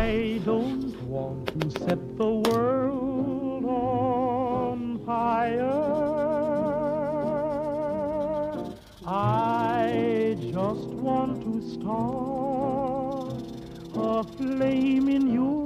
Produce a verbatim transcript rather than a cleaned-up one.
I don't want to set the world on fire. I just want to start a flame in your